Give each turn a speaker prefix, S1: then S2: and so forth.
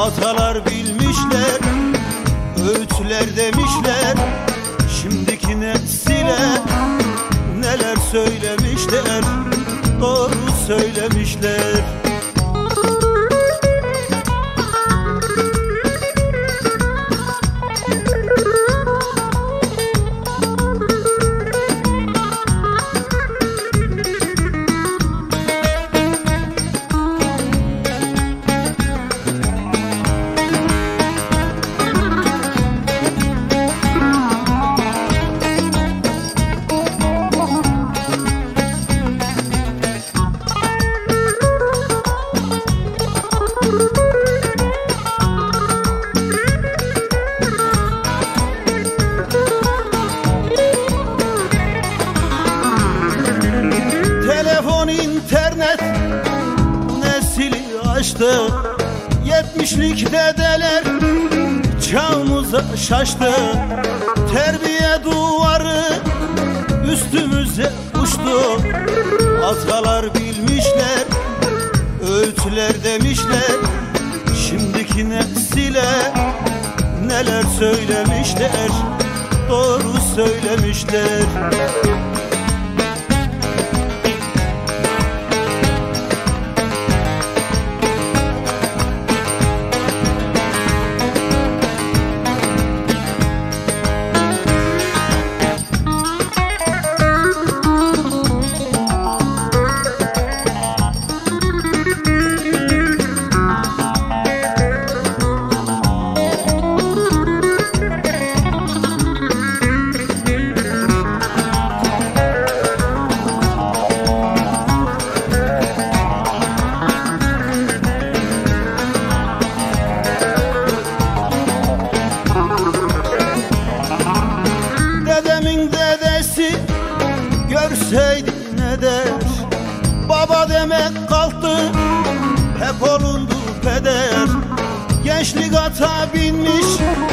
S1: Atalar bilmişler, öğütler demişler. Şimdiki nesile neler söylemişler, doğru söylemişler. İnternet nesili aştı, 70'lik dedeler çağımıza şaştı. Terbiye duvarı üstümüze uçtu. Atalar bilmişler, öğütler demişler. Şimdiki nesile neler söylemişler, doğru söylemişler. Görseydi ne der, baba demek kalktı, hep olundu peder. Gençlik ata binmiş,